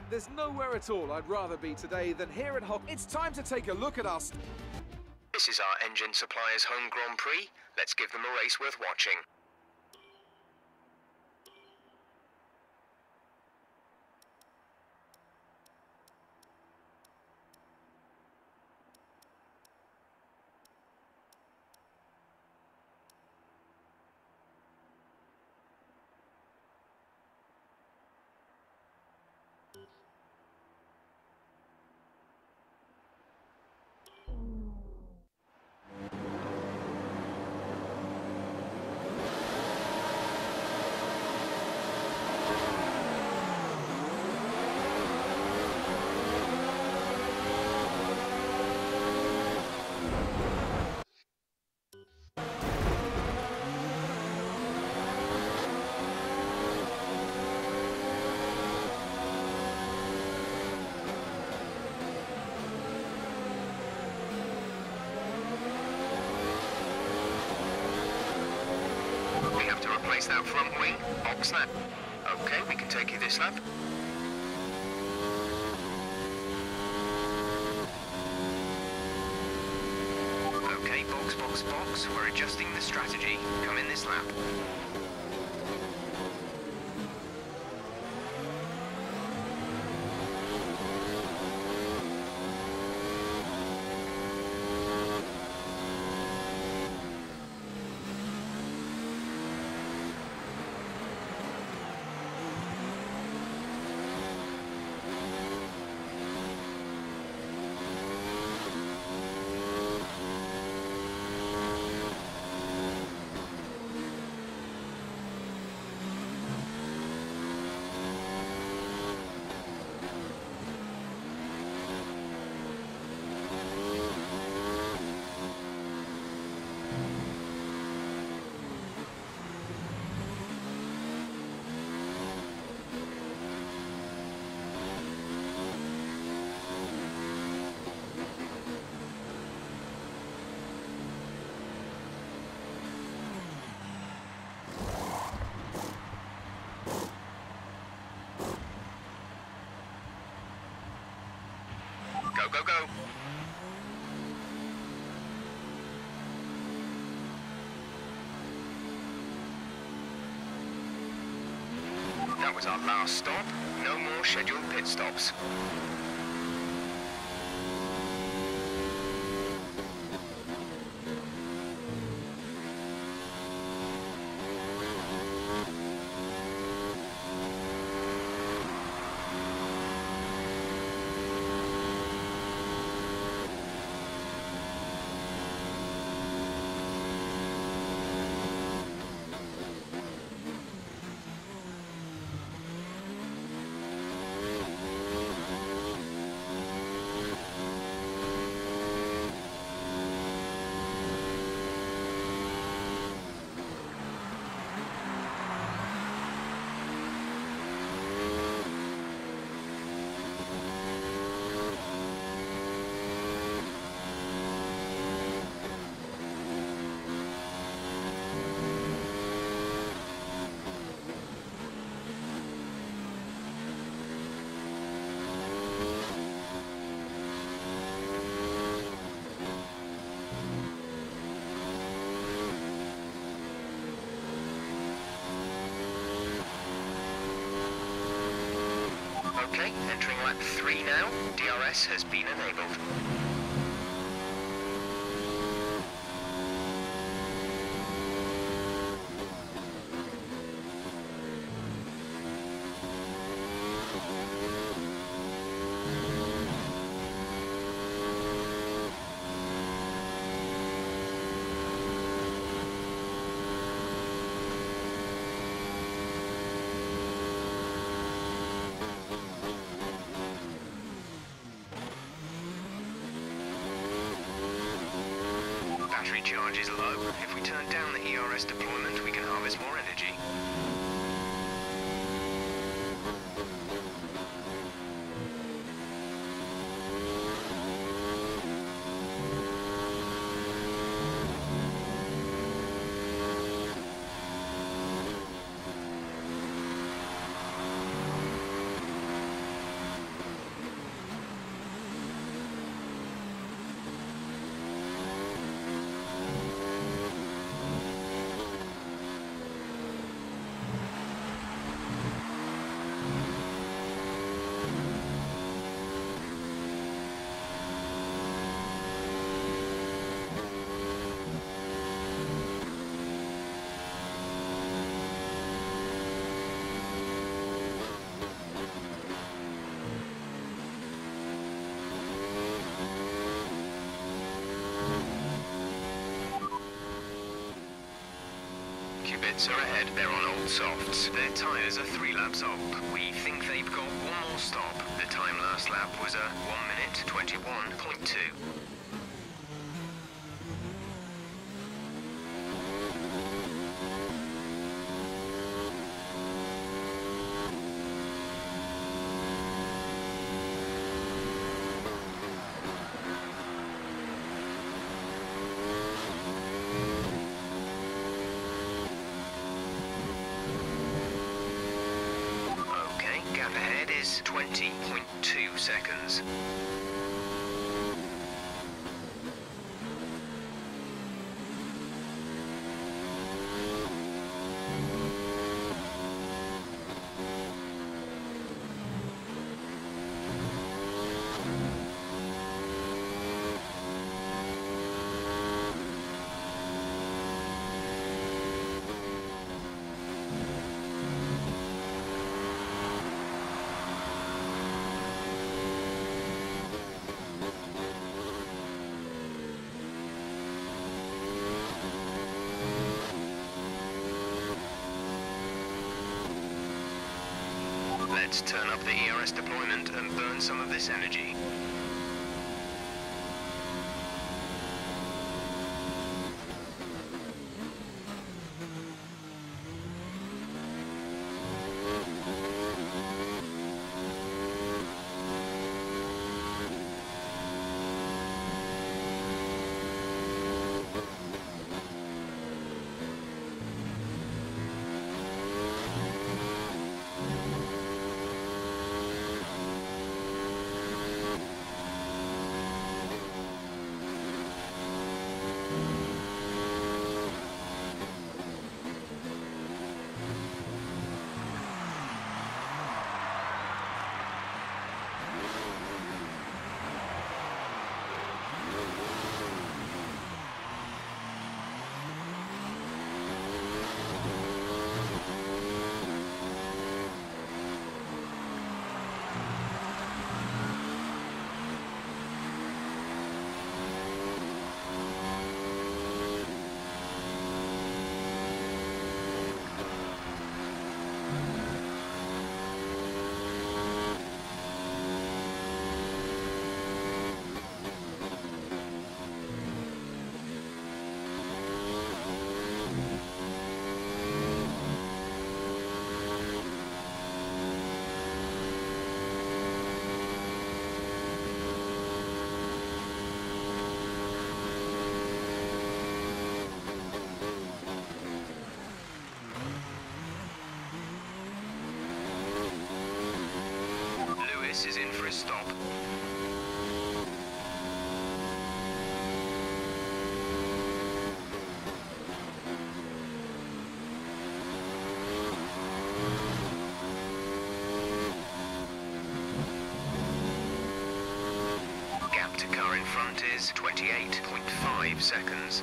There's nowhere at all I'd rather be today than here at Hock. It's time to take a look at us. This is our engine supplier's home Grand Prix. Let's give them a race worth watching. That front wing, box that. Okay, we can take you this lap. Okay, box, box, box. We're adjusting the strategy. Come in this lap. Go, go, go. That was our last stop. No more scheduled pit stops. Okay, entering lap 3 now. DRS has been enabled. Battery charge is low. If we turn down the ERS deployment, we can harvest more energy. minutes are ahead. They're on old softs. Their tyres are 3 laps old. We think they've got one more stop. The time last lap was a 1 minute 21.2. Gap ahead is 20.2 seconds. Let's turn up the ERS deployment and burn some of this energy. Is in for a stop. Gap to car in front is 28.5 seconds.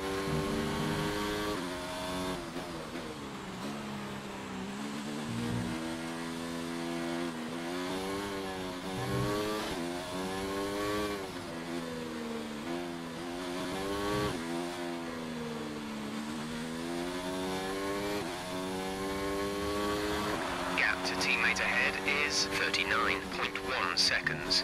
To teammate ahead is 39.1 seconds.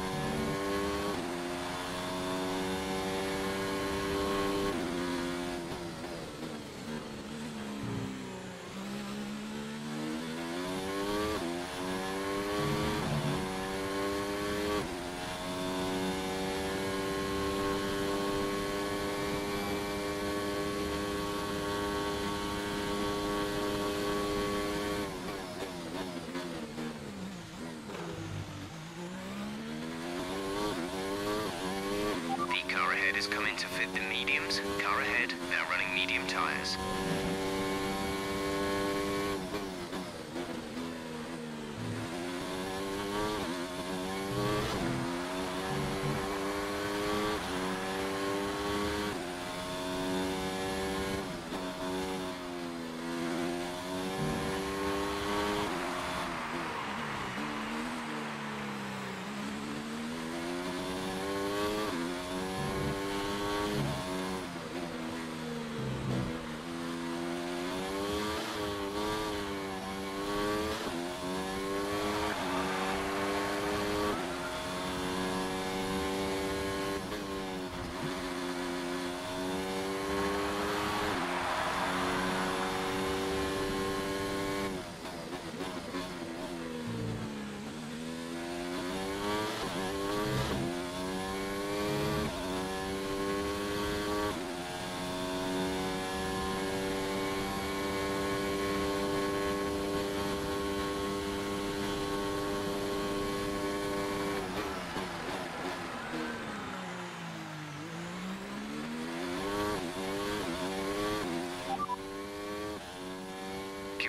Car ahead is coming to fit the mediums. Car ahead, now running medium tyres.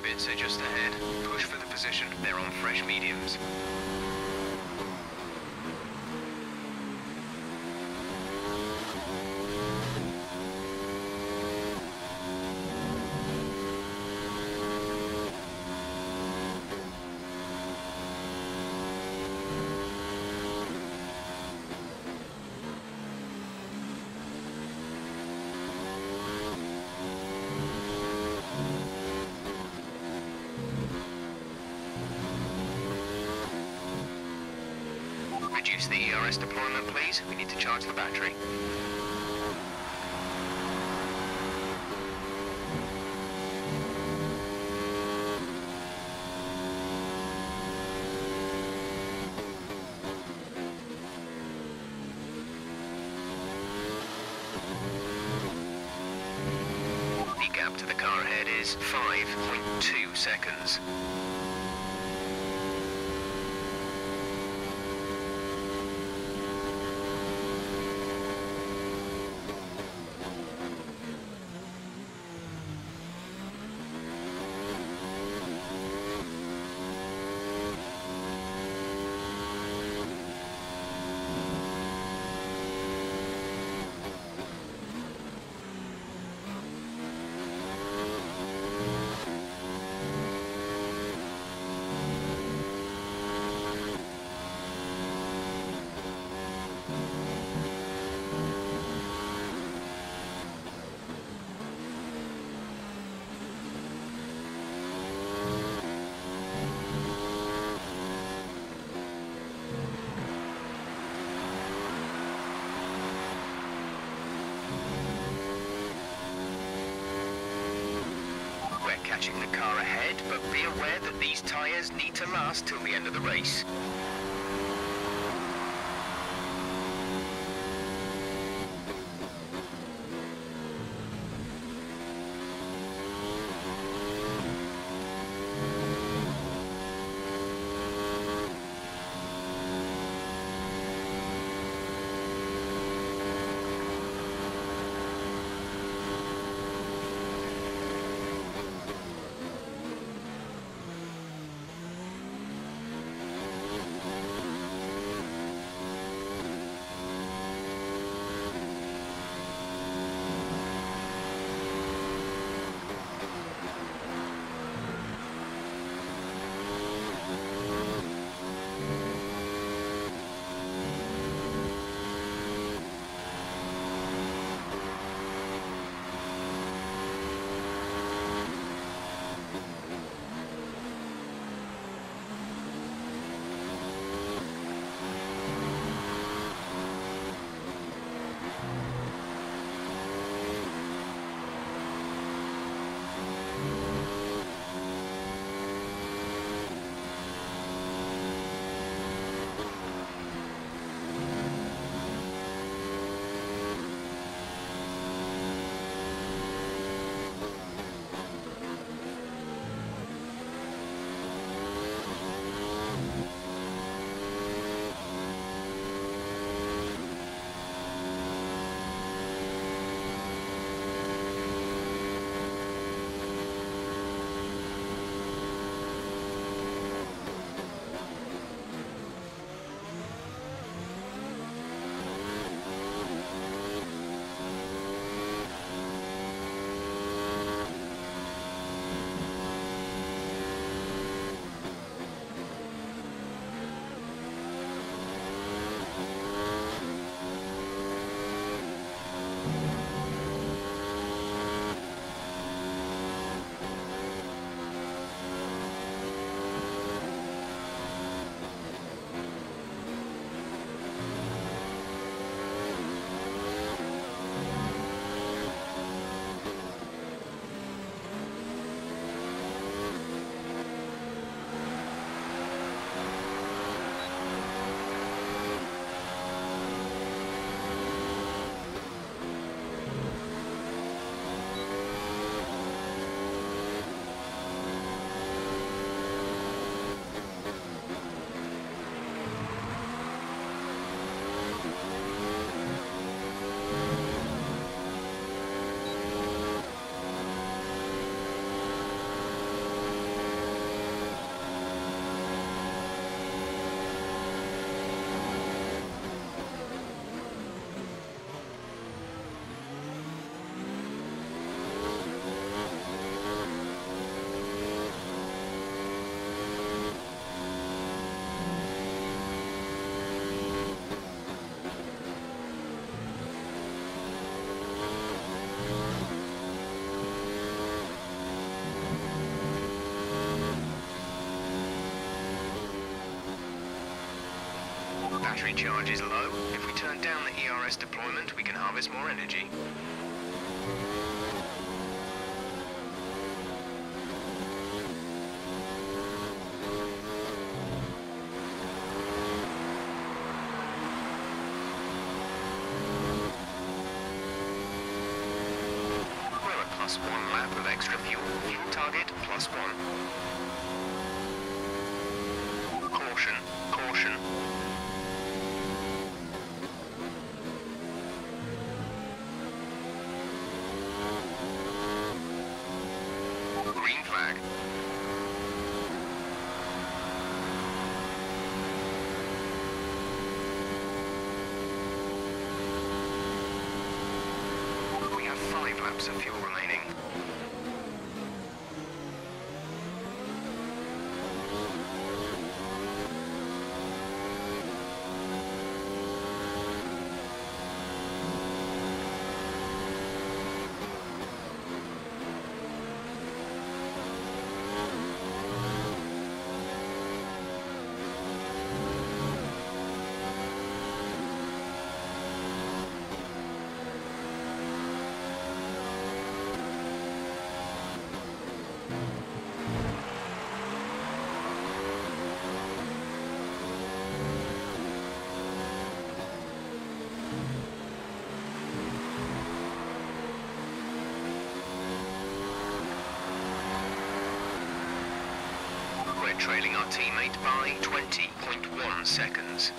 limits are just ahead. Push for the position. They're on fresh mediums. Reduce the ERS deployment, please. We need to charge the battery. The gap to the car ahead is 5.2 seconds. We're catching the car ahead, but be aware that these tyres need to last till the end of the race. charge is low. If we turn down the ERS deployment, we can harvest more energy. We're at +1 lap of extra fuel. Fuel target +1. Caution, caution. Green flag. We have 5 laps of fuel remaining. We're trailing our teammate by 20.1 seconds.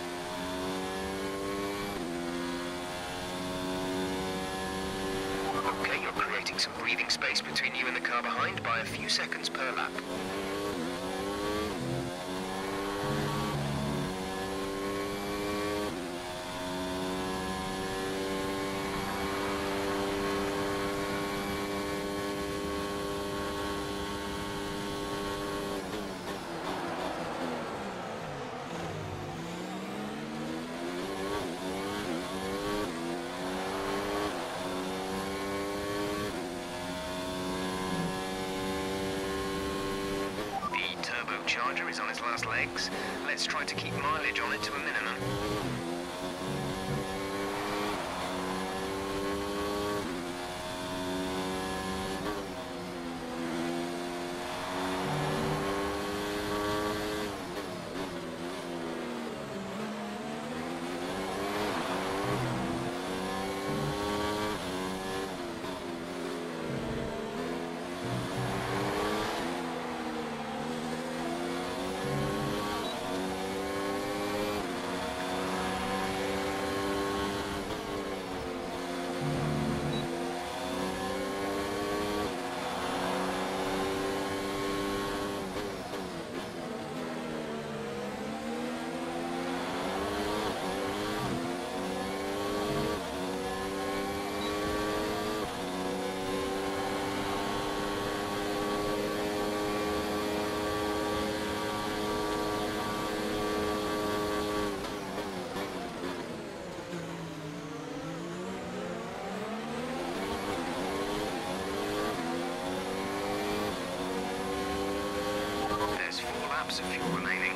Okay, you're creating some breathing space between you and the car behind by a few seconds per lap. Turbocharger is on its last legs. Let's try to keep mileage on it to a minimum. There's 4 laps of fuel remaining.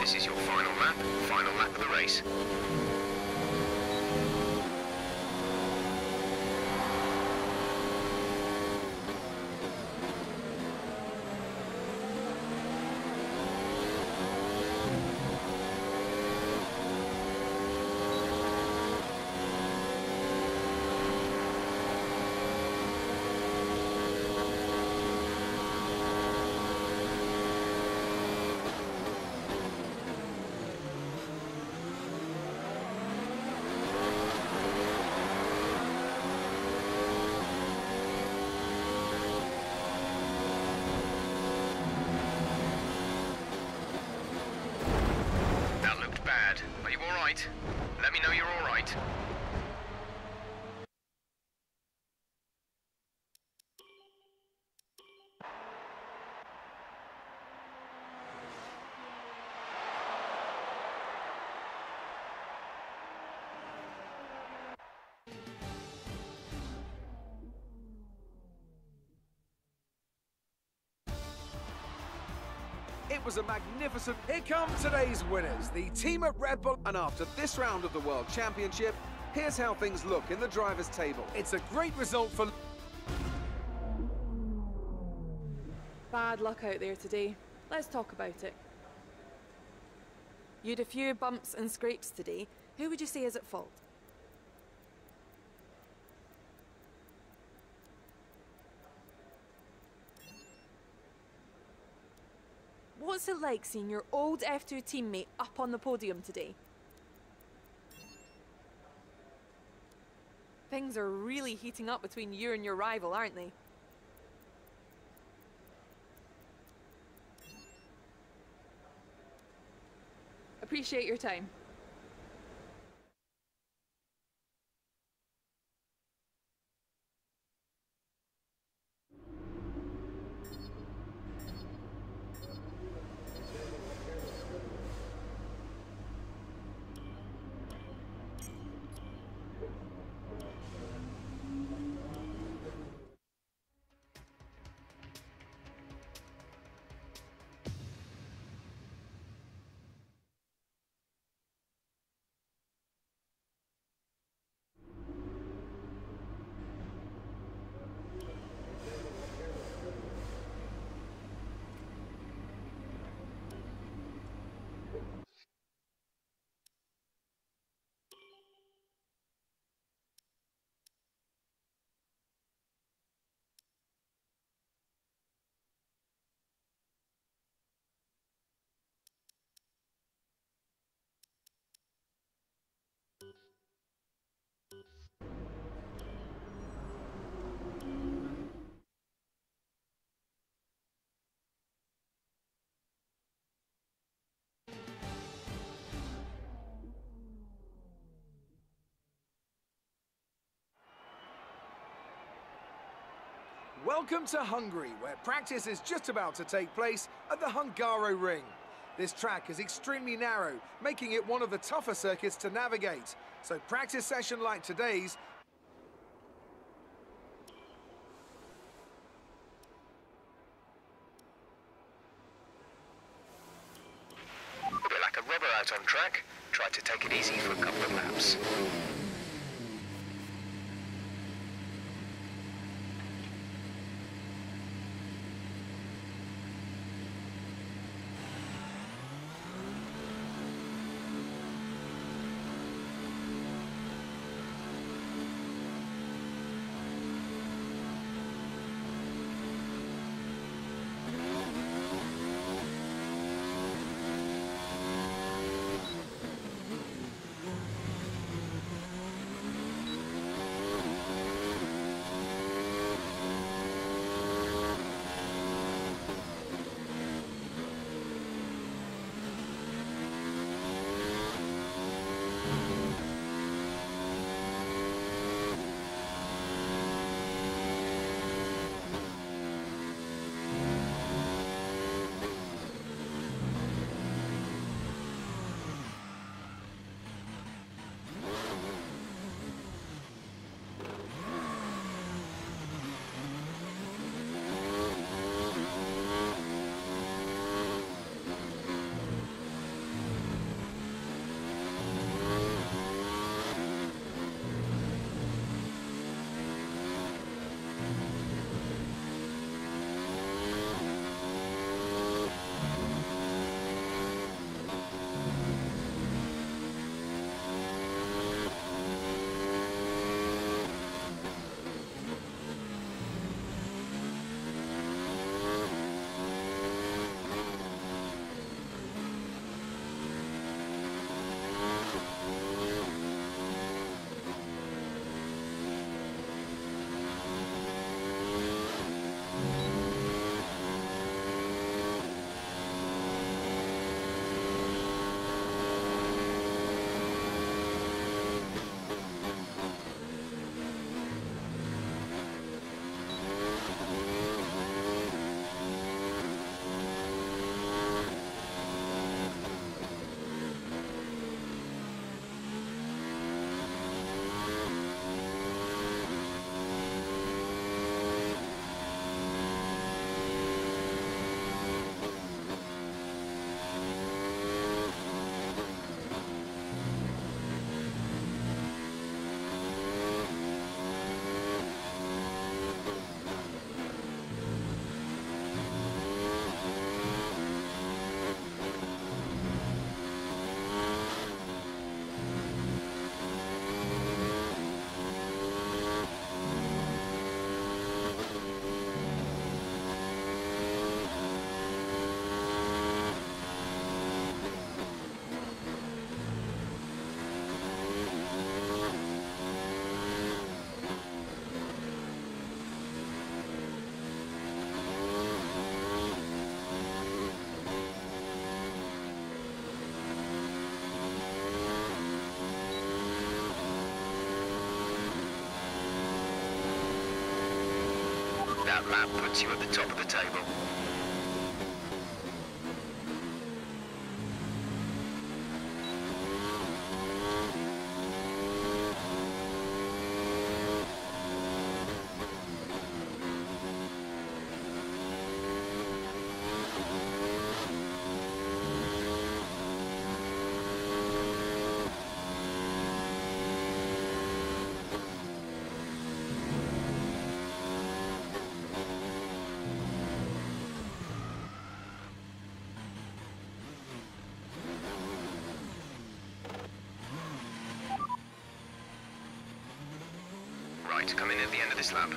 This is your final lap of the race. Are you alright? Let me know you're alright. It was a magnificent... Here come today's winners, the team at Red Bull. And after this round of the World Championship, here's how things look in the drivers' table. It's a great result for... Bad luck out there today. Let's talk about it. You had a few bumps and scrapes today. Who would you say is at fault? What's it like seeing your old F2 teammate up on the podium today? Things are really heating up between you and your rival, aren't they? Appreciate your time. Welcome to Hungary, where practice is just about to take place at the Hungaro Ring. This track is extremely narrow, making it one of the tougher circuits to navigate. So practice session like today's A bit like a rubber out on track. Try to take it easy for a couple of laps. That lap puts you at the top of the table. Right, come in at the end of this lap.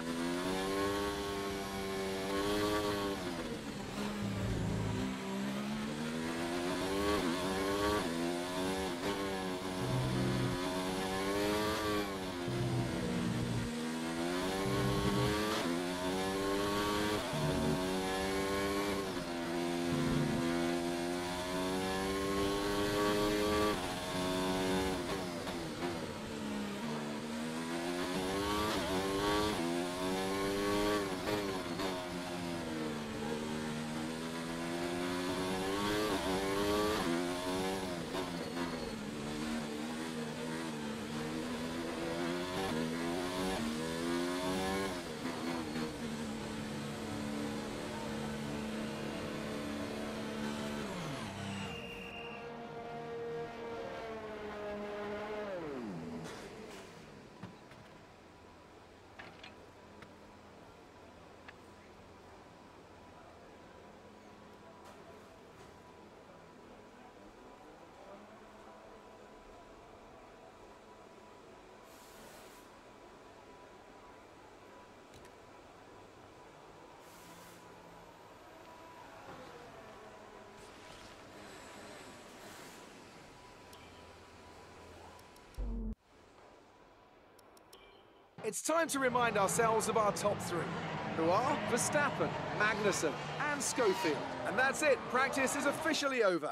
It's time to remind ourselves of our top three, who are Verstappen, Magnussen and Schofield. And that's it, practice is officially over.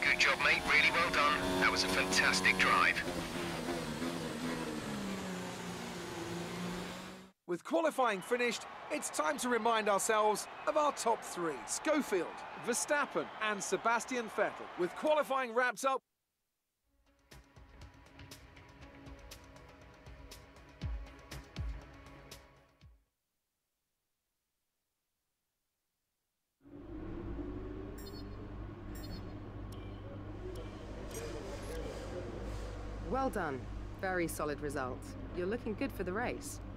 Good job, mate. Really well done. That was a fantastic drive. With qualifying finished, it's time to remind ourselves of our top three. Schofield, Verstappen and Sebastian Vettel. With qualifying wrapped up, Well done. Very solid result. You're looking good for the race.